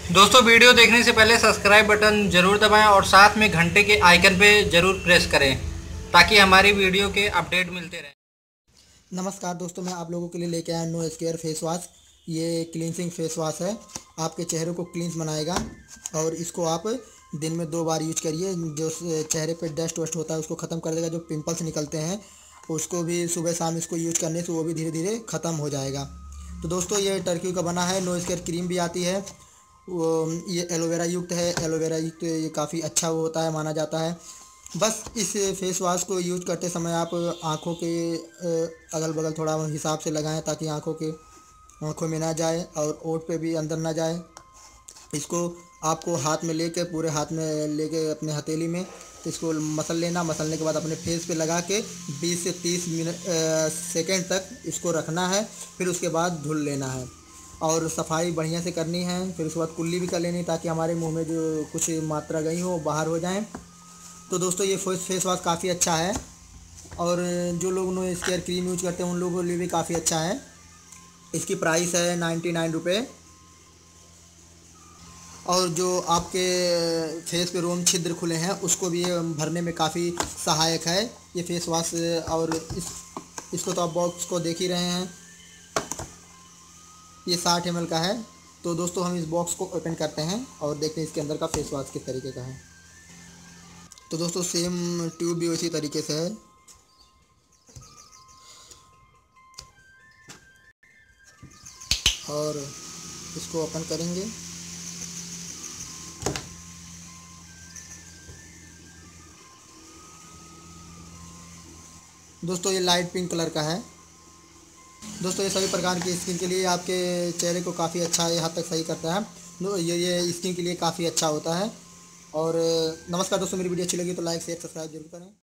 दोस्तों वीडियो देखने से पहले सब्सक्राइब बटन ज़रूर दबाएं और साथ में घंटे के आइकन पे ज़रूर प्रेस करें ताकि हमारी वीडियो के अपडेट मिलते रहें। नमस्कार दोस्तों, मैं आप लोगों के लिए लेके आया नो स्केयर फेस वॉश। ये क्लींजिंग फेस वॉश है, आपके चेहरे को क्लींस बनाएगा और इसको आप दिन में 2 बार यूज करिए। जो चेहरे पे डस्ट वस्ट होता है उसको ख़त्म कर देगा। जो पिंपल्स निकलते हैं उसको भी सुबह शाम इसको यूज करने से वो भी धीरे धीरे ख़त्म हो जाएगा। तो दोस्तों ये टर्की का बना है। नो स्केयर क्रीम भी आती है, वो ये एलोवेरा युक्त है। एलोवेरा युक्त ये काफ़ी अच्छा वो होता है, माना जाता है। बस इस फेस वॉश को यूज करते समय आप आँखों के अगल बगल थोड़ा हिसाब से लगाएं ताकि आँखों में ना जाए और ओंठ पे भी अंदर ना जाए। इसको आपको हाथ में लेके पूरे हाथ में लेके अपने हथेली में तो इसको मसल लेना। मसलने के बाद अपने फेस पे लगा के 20 से 30 सेकेंड तक इसको रखना है। फिर उसके बाद धुल लेना है और सफाई बढ़िया से करनी है। फिर उसके बाद कुल्ली भी कर लेनी ताकि हमारे मुंह में जो कुछ मात्रा गई हो वो बाहर हो जाए। तो दोस्तों ये फेस वॉश काफ़ी अच्छा है और जो लोग नो स्केयर क्रीम यूज करते हैं उन लोगों के लिए भी काफ़ी अच्छा है। इसकी प्राइस है 99 रुपये और जो आपके फेस पे रोम छिद्र खुले हैं उसको भी ये भरने में काफ़ी सहायक है ये फेस वॉश। और इसको तो आप बॉक्स को देख ही रहे हैं, ये 60 ml का है। तो दोस्तों हम इस बॉक्स को ओपन करते हैं और देखते हैं इसके अंदर का फेस वॉश किस तरीके का है। तो दोस्तों सेम ट्यूब भी उसी तरीके से है। और इसको ओपन करेंगे दोस्तों, ये लाइट पिंक कलर का है। दोस्तों ये सभी प्रकार की स्किन के लिए आपके चेहरे को काफ़ी अच्छा ये हद तक सही करता है। ये स्किन के लिए काफ़ी अच्छा होता है। और नमस्कार दोस्तों, मेरी वीडियो अच्छी लगी तो लाइक शेयर सब्सक्राइब जरूर करें।